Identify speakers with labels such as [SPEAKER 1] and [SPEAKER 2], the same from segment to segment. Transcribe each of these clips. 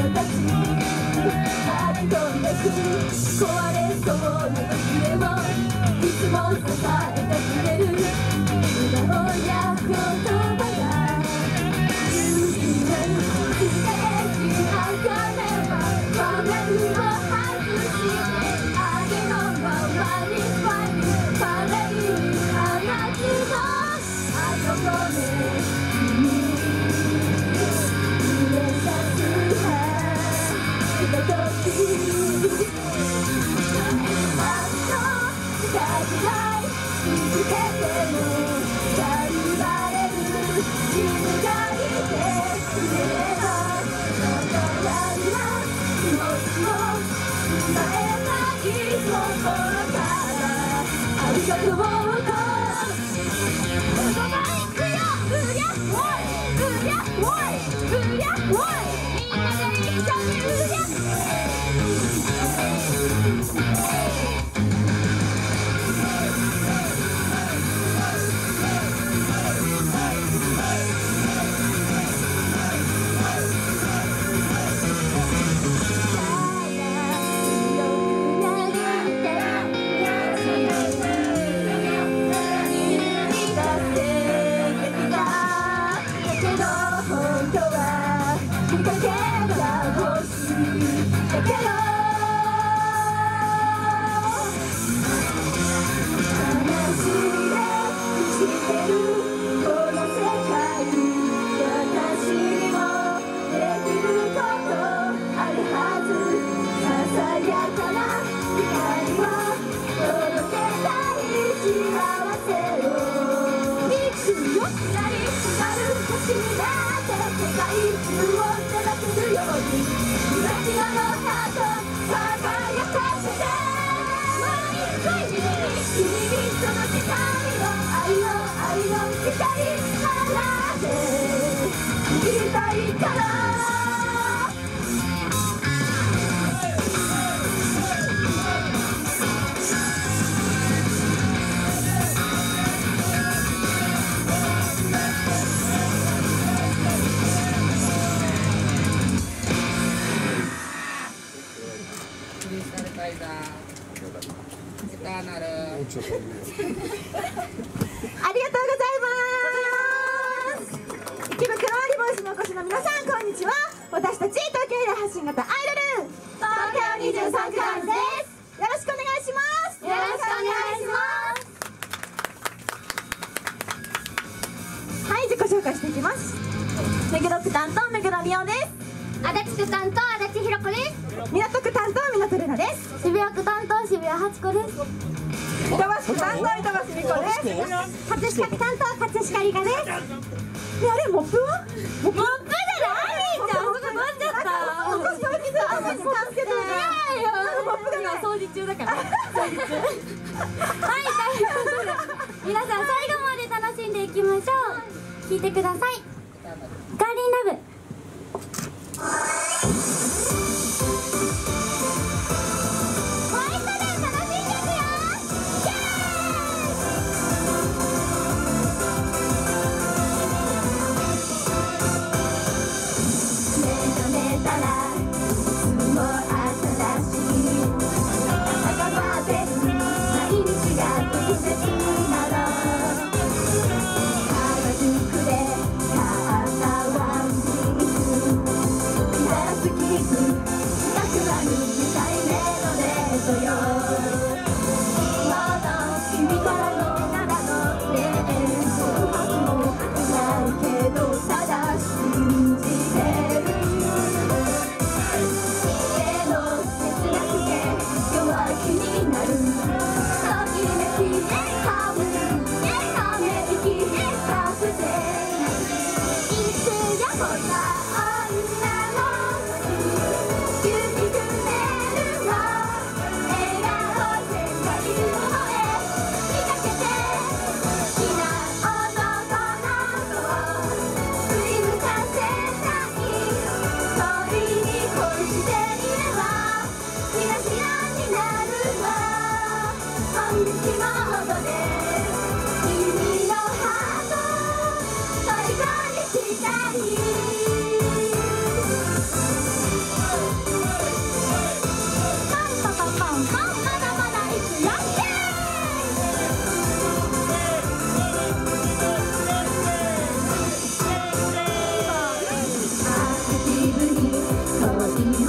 [SPEAKER 1] 「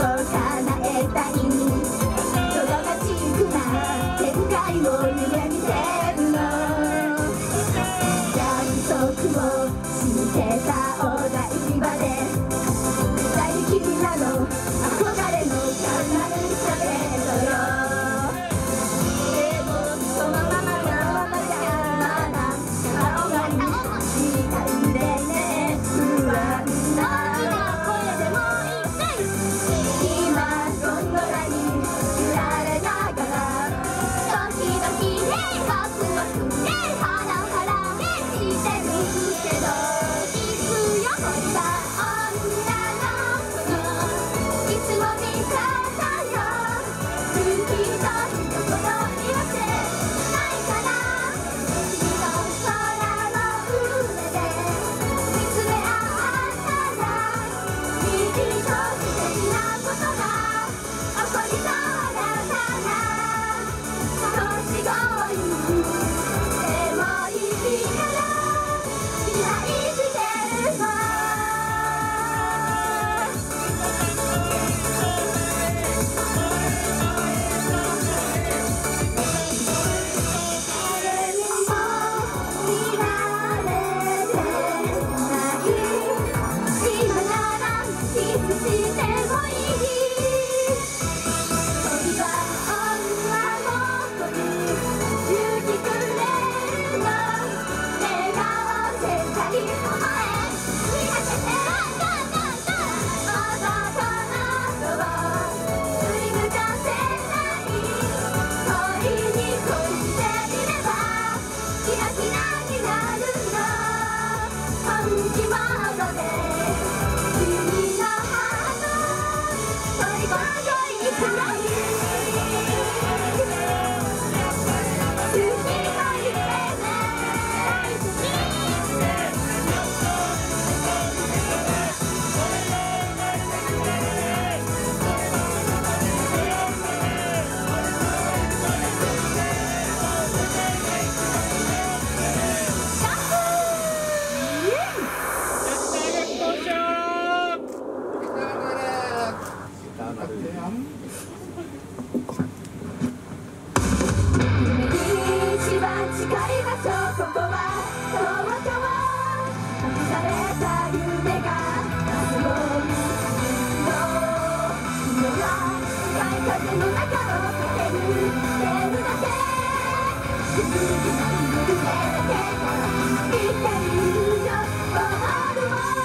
[SPEAKER 1] えたいドラマチックな展開を夢見てるの約束をしてたお台場で大好きなの憧れのカナルチャレントよでもそのままなまじゃな顔がしたいでね不安な声でも今ゴンドラに揺られながらドキドキねワクワクねハラハラねしてるけどいくよこれは女の子のいつも味方よ好きと一言言わせないから君の空の上で見つめ合ったらきっと素敵なことが起こりそうだから年越いでもいいから期待してるわ誰にも見られてない今ならキスしてもいい鳥は女の子に勇気くれるの笑顔世界の前見上げて男の子を振り向かせない恋に恋していればキラキラになるの本気モードで君のハート取り込んでいくよ好きと言ってね一番近い場所ここは東京隠された夢が明日を見るの今は向かい風の中を駆け抜けるだけ不思議な夢だけが生きているよゴールを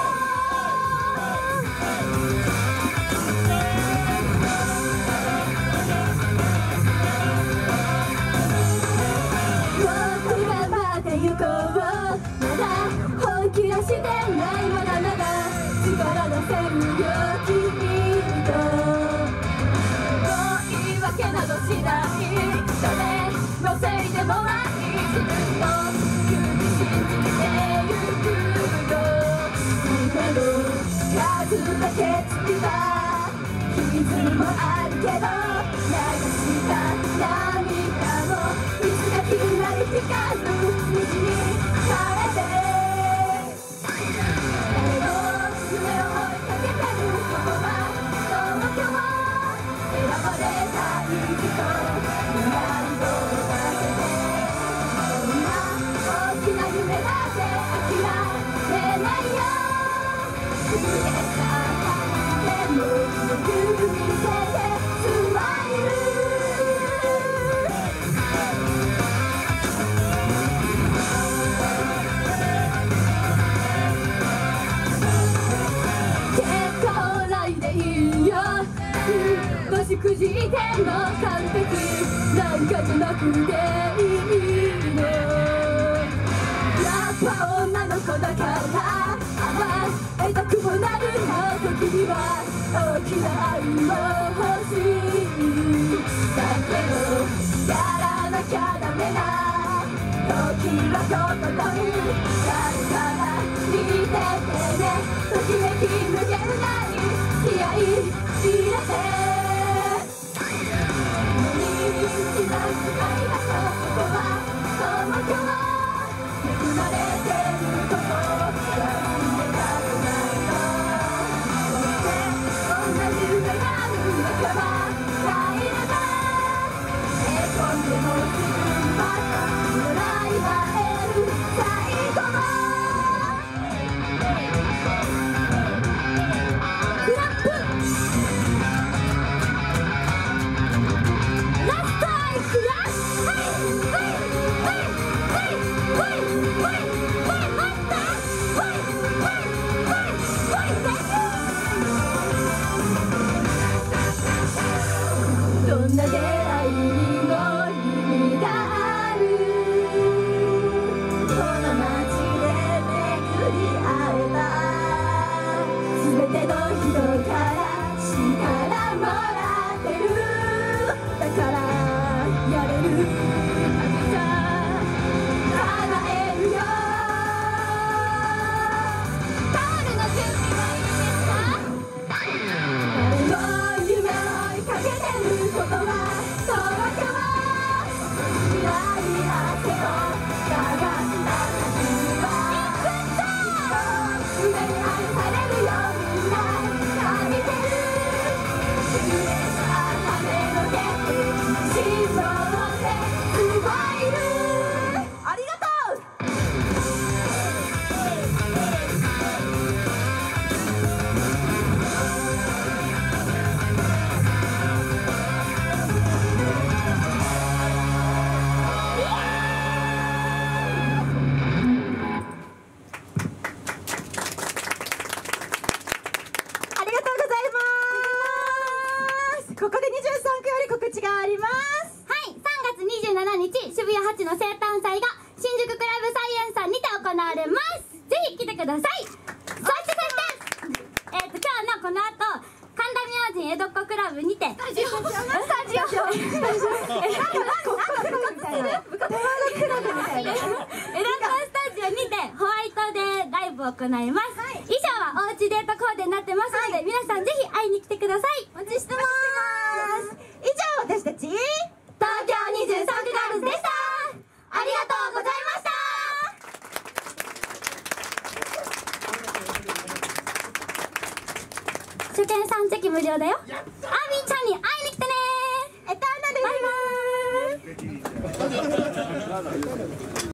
[SPEAKER 1] 僕がまた行こうまだ本気出してないまだまだ力のせるよ君ともう言い訳などしない誰のせいでもない自分の勇気信じてゆくよ夢の数だけついた傷もあるけど流した涙もいつかきらり光る虹に変えて誰の夢を追いかけてるここは東京選ばれたい人未来をかけてこんな大きな夢だって諦めないよ崩れたでも僕見せてスマイル結果オーライでいいよもしくじいても完璧なんかじゃなくていいのやっぱ女の子だから甘えたくもなるの時には大きな愛も欲しいだけどやらなきゃダメな時はとことんやるから見ててねときめき無限大気合い入れて一番深い場所ここは東京恵まれてること忘れたくないのそして同じ夢がんな出会いにも意味がある。この街で巡り会えた全ての人から力もらってる。だからやれる叶えるよ。タオルの準備はいいですか？誰も夢を追いかけてることは東京。未来汗を流した先は上に愛されるよ。みんな感じてる。夢さ雨の手心臓ですごいる。ありがとう。ありがとうございます。ここで23区より告知があります。
[SPEAKER 2] はい、3月27日渋谷8の生誕祭が新宿クラブサイエンさんにて行われます。ぜひ来てください。そして今日のこの後神田明神江戸っ子クラブにてスタジオ江戸っ子スタジオにてホワイトデーライブを行います。衣装はおうちデートコーデになってますので、皆さんぜひ会いに来てください。
[SPEAKER 1] お待ちしてます。以上、私たち東京23区ガールズでした。ありがとうございました。
[SPEAKER 2] 初見3チェキ無料だよ。アーミーちゃんに会いに来てね。
[SPEAKER 1] エターナル。
[SPEAKER 2] バイバーイ。